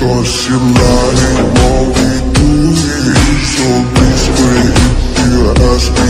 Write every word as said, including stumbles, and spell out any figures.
Cause you're lying while we do it. So please wait if you ask